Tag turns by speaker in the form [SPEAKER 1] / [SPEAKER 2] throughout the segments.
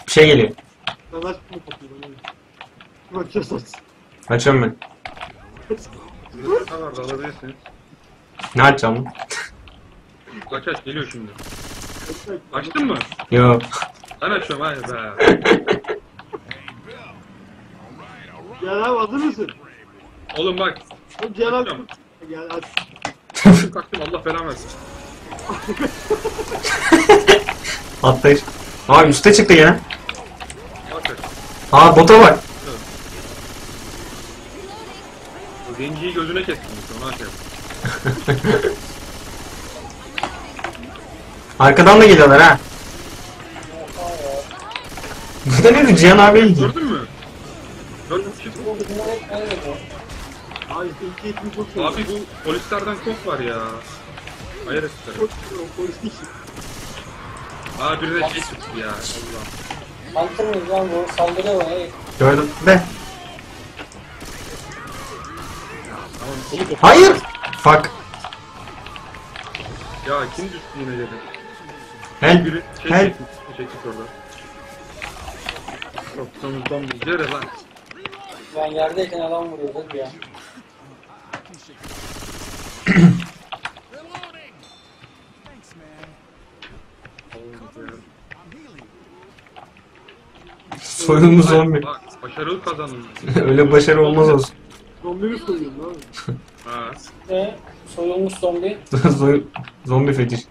[SPEAKER 1] Bir şey geliyor.
[SPEAKER 2] Ben aç bunu kapıyı bana. Bakacağız aç.
[SPEAKER 1] Açıyorum ben.
[SPEAKER 3] Ne var da alabilirsiniz.
[SPEAKER 1] Ne açacağım?
[SPEAKER 3] Aç geliyor şimdi. Açtın mı?
[SPEAKER 1] Yo.
[SPEAKER 3] Ben açıyorum hadi be.
[SPEAKER 2] Gel abi hazır mısın?
[SPEAKER 3] Oğlum bak.
[SPEAKER 2] Gel abi.
[SPEAKER 3] Açıyorum.
[SPEAKER 2] Gel aç.
[SPEAKER 3] Kalktım Allah belamı versin.
[SPEAKER 1] Atlayış. Aa üste çıktı yine.
[SPEAKER 3] Bak.
[SPEAKER 1] Aa bota bak.
[SPEAKER 3] O zenciyi gözüne kestim. Ona şey.
[SPEAKER 1] Arkadan da geliyorlar ha. Bu da neydi? Cihan abiye gidiyor.
[SPEAKER 3] Gördün mü? Gördün mü?
[SPEAKER 2] Abi ilk eğitim çok iyi.
[SPEAKER 3] Abi bu polislerden çok var ya. Hayır ettiler.
[SPEAKER 2] Polis değil.
[SPEAKER 3] Aa birine şey çıktı ya. Allah.
[SPEAKER 4] Hunter mıyız lan bu? Saldırıyor bana. Hey.
[SPEAKER 1] Gördüm de.
[SPEAKER 3] Tamam kolu koptu.
[SPEAKER 1] Hayır. Fuck.
[SPEAKER 3] Ya kim düştü yine dedi.
[SPEAKER 1] Help.
[SPEAKER 3] Biri şey
[SPEAKER 1] Help.
[SPEAKER 3] çekti orada. Korktuğumuzdan bir yere lan.
[SPEAKER 4] Ben yerdeyken adam vuruyor hadi ya.
[SPEAKER 1] Soyulmuş zombi.
[SPEAKER 3] Bak başarılı kazandın.
[SPEAKER 1] Öyle başarı olmaz olsun.
[SPEAKER 2] Zombi mi soyuyorsun abi?
[SPEAKER 3] Ha.
[SPEAKER 4] Ne? Soyulmuş zombi.
[SPEAKER 1] Zombi fetiş.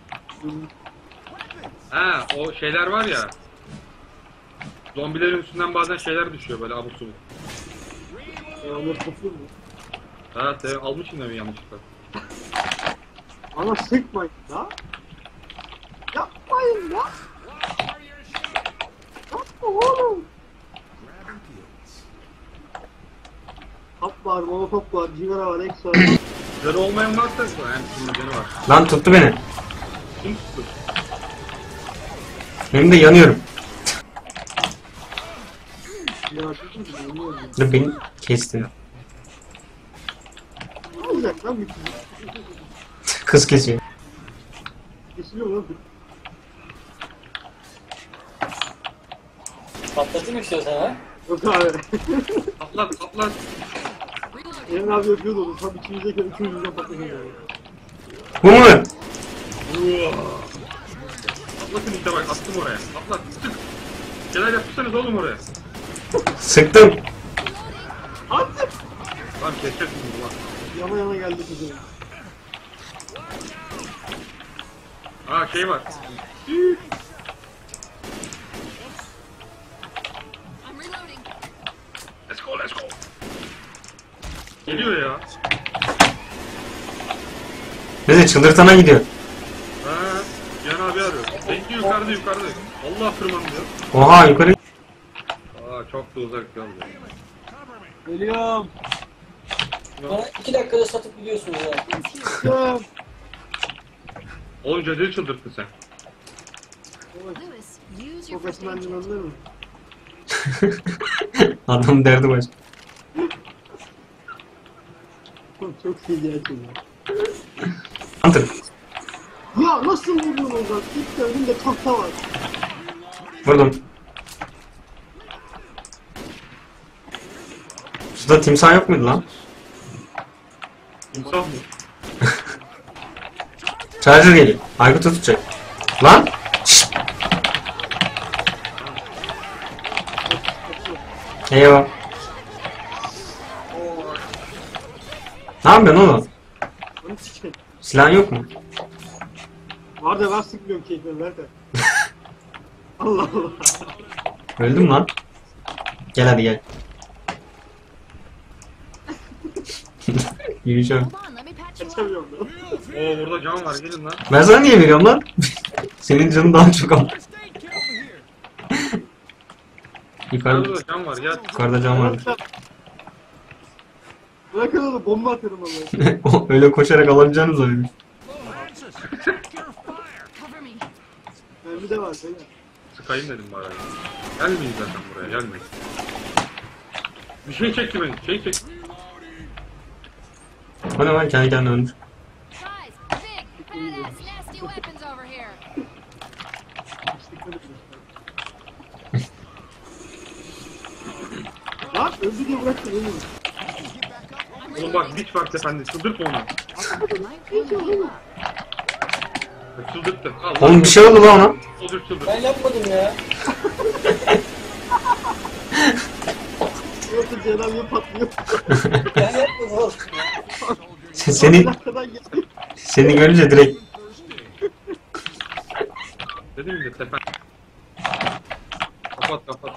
[SPEAKER 3] Ha o şeyler var ya. Zombilerin üstünden bazen şeyler düşüyor böyle abuk subuk.
[SPEAKER 2] Onları topluyor mu?
[SPEAKER 3] Ha almışım da mı yanlışlıkla?
[SPEAKER 2] Ana sıkmayın ya. Yapmayın ya. Yapma oğlum. Top var, monotop var, cigara var, eks var.
[SPEAKER 3] Canı olmayan varsa yani şimdi canı var.
[SPEAKER 1] Lan tuttu beni.
[SPEAKER 3] Kim tuttu?
[SPEAKER 1] Benim de yanıyorum.
[SPEAKER 2] Ya dedim ki bilmiyorum.
[SPEAKER 1] Dur beni kestin.
[SPEAKER 2] Ne olacak lan bir şey?
[SPEAKER 1] Kız kesiyor.
[SPEAKER 2] Kesiliyor lan.
[SPEAKER 4] Patlatayım istiyorsan ha?
[SPEAKER 2] Yok abi.
[SPEAKER 3] Atlat atlat.
[SPEAKER 2] Eren abi yapıyordu onu. Tam içimizdeyken üçümüzden patlatıyor.
[SPEAKER 1] Bu mu?
[SPEAKER 3] Atlatın işte bak attım oraya. Atlat sık. Şeyler yapmışsanız oğlum oraya.
[SPEAKER 1] Sıktım.
[SPEAKER 2] Artık.
[SPEAKER 3] Tamam keseceğiz bunu lan.
[SPEAKER 2] Yana yana geldi kızım.
[SPEAKER 3] Aa şey var. Let's go let's go. Geliyor ya.
[SPEAKER 1] Bizi çıldırtana gidiyor.
[SPEAKER 3] Ha, Cihan abi arıyor. Bekliyor yukarıda. Allah tırmanıyor.
[SPEAKER 1] Oha yukarı.
[SPEAKER 3] Aa çok da uzak yol.
[SPEAKER 2] Geliyorum.
[SPEAKER 4] Bana 2 dakikada satıp gidiyorsunuz ya.
[SPEAKER 2] Geliyorum.
[SPEAKER 3] Oğlum cadığı çıldırttın sen.
[SPEAKER 2] Profesyonel limanlar mı?
[SPEAKER 1] Adam derdi baş.
[SPEAKER 2] Çok iyi gerçekten.
[SPEAKER 1] Hunter.
[SPEAKER 2] Ya nasıl vuruyorsun oradan? İlk de önümde tahta var.
[SPEAKER 1] Vurdum. Şurada timsah yok muydu lan?
[SPEAKER 3] İnsaf mı?
[SPEAKER 1] Charger geliyor. Aykut'u tutacak. Lan! Şşt! Eyvah. Ne yapıyorsun oğlum?
[SPEAKER 2] Onu sikeyim.
[SPEAKER 1] Silahın yok mu?
[SPEAKER 2] Var da ben sıkmıyorum keyfime ver de. Allah Allah.
[SPEAKER 1] Öldüm lan. Gel hadi gel. Yürüyeceğim.
[SPEAKER 2] Kaçamıyorum da.
[SPEAKER 3] Oo burada cam var gelin lan.
[SPEAKER 1] Ben sana niye veriyorum lan? Senin canın daha çok ama. Yukarıda,
[SPEAKER 3] Burada cam var gel.
[SPEAKER 1] yukarıda cam var.
[SPEAKER 2] Bırakın onu bomba atıyorum vallahi.
[SPEAKER 1] Öyle koşarak alabileceğiniz oyunu.
[SPEAKER 2] Mermi de var beyler.
[SPEAKER 3] Sıkayım dedim bari. Gelmeyin zaten buraya gelmeyin. Bir şey çekti beni şey çekti.
[SPEAKER 1] O ne lan kendi kendine ölmüş.
[SPEAKER 2] Lan öldü diye bıraktım ölmedi.
[SPEAKER 3] Oğlum bak hiç var tepende. Çıldırtma onu. Çıldırttı. Allah.
[SPEAKER 1] Oğlum bir şey oldu lan ona.
[SPEAKER 3] Çıldır.
[SPEAKER 4] Ben yapmadım ya.
[SPEAKER 2] Yoksa cenabeye patlıyor.
[SPEAKER 4] Ben yapmadım oğlum.
[SPEAKER 1] Seni
[SPEAKER 2] Arkadan geçti.
[SPEAKER 1] seni görünce direkt
[SPEAKER 3] Dedim mi de tepen. Kapat.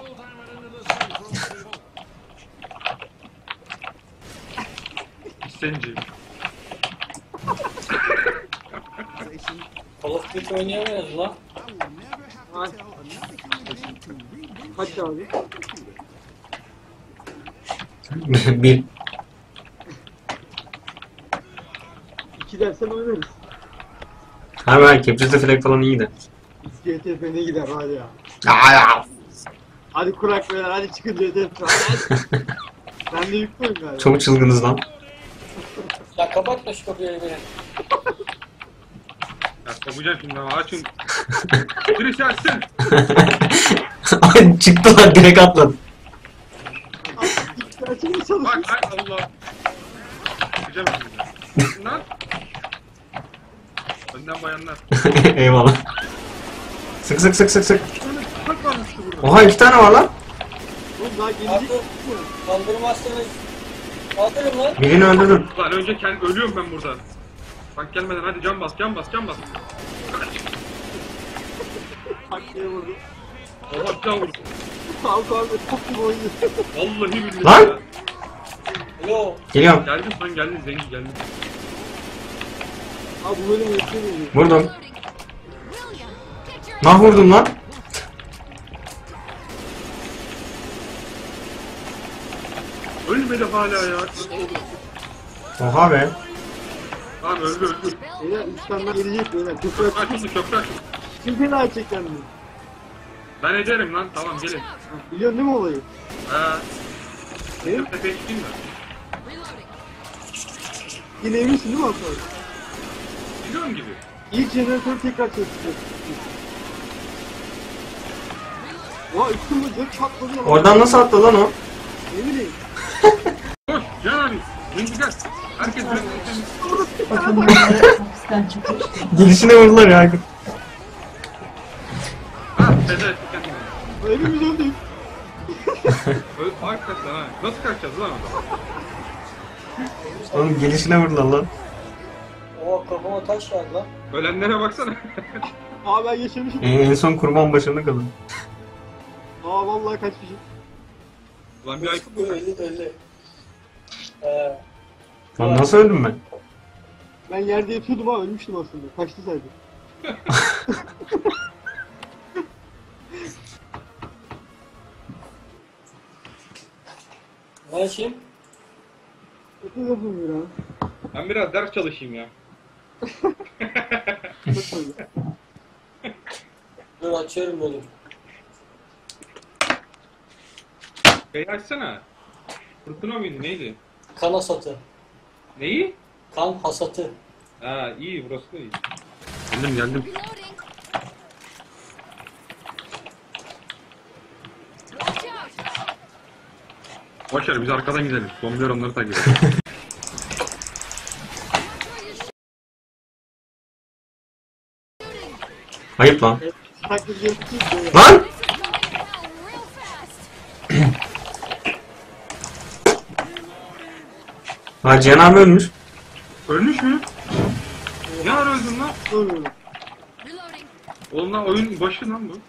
[SPEAKER 3] Senci.
[SPEAKER 4] Call of Duty oynayamıyoruz lan.
[SPEAKER 2] Ay. Kaç abi?
[SPEAKER 1] bir
[SPEAKER 2] 2 dersen oynarız.
[SPEAKER 1] ha ben Capture the Flag falan iyiydi.
[SPEAKER 2] GTF ne gider hadi ya.
[SPEAKER 1] Ya.
[SPEAKER 2] Hadi kurak beyler hadi çıkın GTF. Hadi. Ben de yüklüyüm galiba.
[SPEAKER 1] Çok çılgınız lan.
[SPEAKER 4] Ya kapatma şu kapıyı beni.
[SPEAKER 3] Ya kopacağım şimdi ama açın. Birisi açsın.
[SPEAKER 1] Ay çıktı lan direkt atladı.
[SPEAKER 2] Gerçekten
[SPEAKER 3] Bak
[SPEAKER 2] çalışıyor.
[SPEAKER 3] ay Allah. Kopacağım şimdi. Lan. Önden bayanlar.
[SPEAKER 1] Eyvallah. Sık.
[SPEAKER 2] Böyle kurak varmıştı burada.
[SPEAKER 1] Oha 2 tane var lan.
[SPEAKER 2] Oğlum daha gelecek.
[SPEAKER 4] Artık kaldırmazsanız kaldırın lan.
[SPEAKER 1] Birini öldürdüm.
[SPEAKER 3] Lan önce kendi ölüyorum ben burada. Bak gelmeden hadi can bas.
[SPEAKER 2] Hak diye vurdu.
[SPEAKER 3] Allah can vurdu.
[SPEAKER 2] Kalk abi çok gibi oynuyor.
[SPEAKER 3] Vallahi billahi.
[SPEAKER 1] Lan!
[SPEAKER 3] Ya.
[SPEAKER 4] Yo.
[SPEAKER 1] Geliyorum.
[SPEAKER 3] Geldin Zengi geldin.
[SPEAKER 2] Abi bu benim yetişemiyor.
[SPEAKER 1] Vurdum. Nah vurdum lan.
[SPEAKER 3] Ölmedi hala ya.
[SPEAKER 1] Oha be.
[SPEAKER 3] Tamam öldü.
[SPEAKER 2] Beyler üstten gelecek beyler. Köprü açık.
[SPEAKER 3] Köprü açıldı.
[SPEAKER 2] Kim fena edecek kendini?
[SPEAKER 3] Ben ederim lan tamam gelin.
[SPEAKER 2] Biliyorsun değil mi olayı?
[SPEAKER 3] Ha.
[SPEAKER 2] Ne?
[SPEAKER 3] Tepeye çıkayım da.
[SPEAKER 2] Yine eminsin değil mi Hasan?
[SPEAKER 3] Biliyorum gibi.
[SPEAKER 2] İlk jeneratörü tekrar çalıştırıyor. Oha üstüm mü dört patladı ya.
[SPEAKER 1] Oradan nasıl attı lan o?
[SPEAKER 2] Ne bileyim.
[SPEAKER 3] Koş Can abi. Zengi gel. Herkes böyle.
[SPEAKER 5] Bakın bunları hapisten çıkıyor.
[SPEAKER 1] Gelişine vurdular ya.
[SPEAKER 3] Ha feda ettik kendini.
[SPEAKER 2] Evimiz öldü.
[SPEAKER 3] Hakikaten ha. Nasıl kaçacağız lan orada?
[SPEAKER 1] Oğlum gelişine vurdular lan.
[SPEAKER 4] Oha kafama taş geldi lan.
[SPEAKER 3] Ölenlere baksana.
[SPEAKER 2] Aa ben yaşamışım.
[SPEAKER 1] En son kurban başında kalın.
[SPEAKER 2] Aa vallahi kaçmışım.
[SPEAKER 3] Lan bir ay.
[SPEAKER 4] Öldü.
[SPEAKER 1] Lan nasıl öldüm ben?
[SPEAKER 2] Ben yerde yatıyordum ha ölmüştüm aslında. Kaçtı sadece.
[SPEAKER 4] Ne açayım?
[SPEAKER 2] Kötü yapıyorum ya.
[SPEAKER 3] Ben biraz ders çalışayım ya.
[SPEAKER 2] Çok öyle.
[SPEAKER 4] Dur açıyorum dedim.
[SPEAKER 3] Şeyi açsana. Fırtına mıydı neydi?
[SPEAKER 4] Kan hasatı.
[SPEAKER 3] Neyi?
[SPEAKER 4] Kan hasatı.
[SPEAKER 3] Ha iyi burası da iyi. Geldim. Boşver biz arkadan gidelim. Zombiler onları takip ediyor.
[SPEAKER 1] Ayıp lan.
[SPEAKER 2] Taklit yapıyorsun.
[SPEAKER 1] Lan! Ha Cihan abi ölmüş.
[SPEAKER 3] Ölmüş mü? Ne ara öldün lan?
[SPEAKER 2] Sonra.
[SPEAKER 3] Oğlum lan oyun başı lan bu.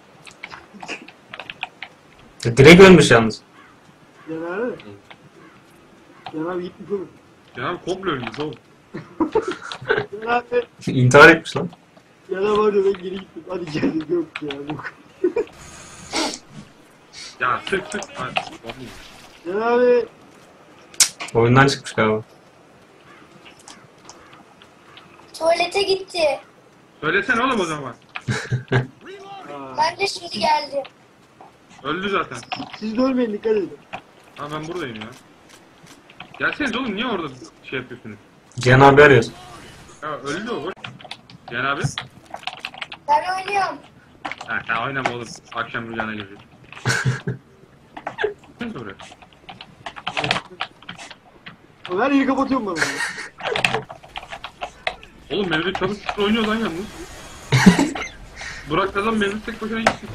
[SPEAKER 1] Direkt ölmüş yalnız.
[SPEAKER 2] Cenab-ı. Cenab-ı gitmiş oğlum.
[SPEAKER 3] Ya abi komple ölmüş oğlum.
[SPEAKER 2] Cenab-ı.
[SPEAKER 1] İntihar etmiş lan.
[SPEAKER 2] Cenab-ı var ya ben geri gittim. Hadi geldim yok ya. Yok.
[SPEAKER 3] Ya sık. Hadi.
[SPEAKER 2] Cenab-ı.
[SPEAKER 1] Oyundan çıkmış galiba.
[SPEAKER 6] Tuvalete gitti.
[SPEAKER 3] Söylesene oğlum o zaman.
[SPEAKER 2] Aa,
[SPEAKER 6] Ben de şimdi geldim.
[SPEAKER 3] Öldü zaten.
[SPEAKER 2] siz de ölmeyin dikkat edin.
[SPEAKER 3] Ha ben buradayım ya. Gelseniz oğlum niye orada şey yapıyorsunuz?
[SPEAKER 1] Cihan abi arıyoruz.
[SPEAKER 3] Ya öldü o boş. Cihan abi.
[SPEAKER 6] Ben oynuyorum.
[SPEAKER 3] Ha sen oynama oğlum. Akşam rüyana girecek. Sen de buraya.
[SPEAKER 2] Her yeri kapatıyorum bana.
[SPEAKER 3] Oğlum Mevlüt çabuk çıktı oynuyor lan yalnız. Burak kazan Mevlüt tek başına gitsin.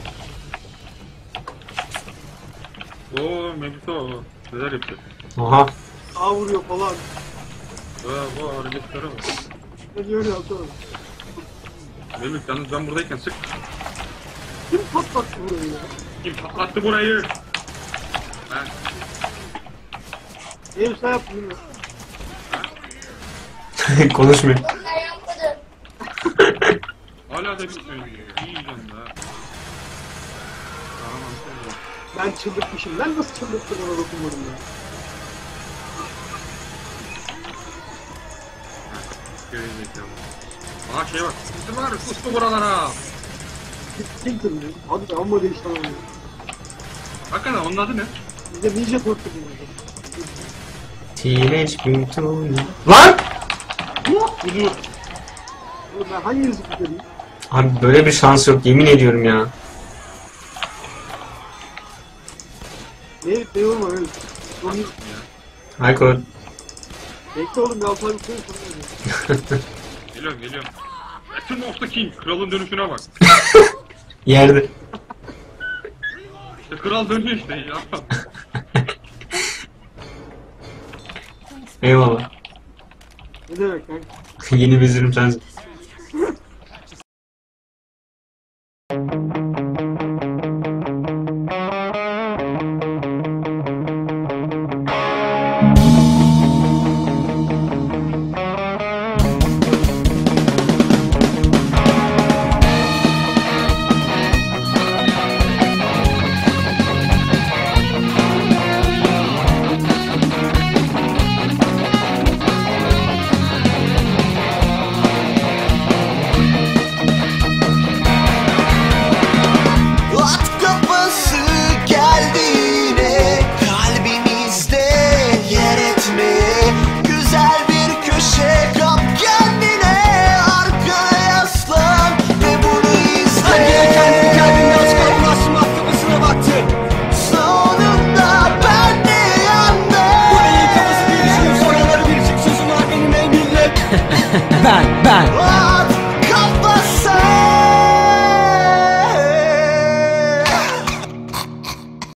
[SPEAKER 3] Oo Mevlüt'e bak. Neler yapacak?
[SPEAKER 1] Oha.
[SPEAKER 2] A vuruyor falan.
[SPEAKER 3] Bu hareketlere bak.
[SPEAKER 2] Ne diyor ya sonra.
[SPEAKER 3] Mevlüt yalnız ben buradayken sık.
[SPEAKER 2] Kim patlattı burayı ya?
[SPEAKER 3] Kim patlattı burayı? Ben.
[SPEAKER 2] Ev sen yaptın değil mi?
[SPEAKER 1] Konuşmuyor.
[SPEAKER 6] Onlar yapmadı.
[SPEAKER 3] Hala da bitmiyor. İyi canım da. Tamam tamam.
[SPEAKER 2] Ben çıldırtmışım. Ben nasıl çıldırttım ona dokunmadım ya.
[SPEAKER 3] Gerizekalı. Aa şey bak. Bizim var kustu buralara.
[SPEAKER 2] Kim kırmıyor? Hadi de amma değişti ama.
[SPEAKER 3] Hakikaten onun adı ne?
[SPEAKER 2] Bizde Ninja Turtle dinledim.
[SPEAKER 1] Teenage Mutant Ninja. Lan!
[SPEAKER 3] Budur.
[SPEAKER 2] Oğlum ben hangi yüzü kurtarayım?
[SPEAKER 1] Abi böyle bir şans yok yemin ediyorum ya.
[SPEAKER 2] Ne vurma öyle. Onu
[SPEAKER 1] Aykut.
[SPEAKER 2] bekle oğlum bir altı ay kurtarayım sonra.
[SPEAKER 3] Geliyorum. Return of the King. Kralın dönüşüne bak.
[SPEAKER 1] Yerde.
[SPEAKER 3] İşte kral dönüyor işte ya.
[SPEAKER 1] Eyvallah.
[SPEAKER 2] Ne demek kanka?
[SPEAKER 1] Yeni vezirim sensin.
[SPEAKER 7] At kapısı geldi yine kalbimizde yer etmeye. Güzel bir köşe kap kendine, arkaya yaslan ve bunu izle.
[SPEAKER 8] Hangi kendini kalbimden çıkarmazsın at kapısına baktın.
[SPEAKER 7] Sonunda ben de yandım.
[SPEAKER 8] Bu neyin kafası diye düşünüp sonraları biricik sözüm var benim ey millet. Ben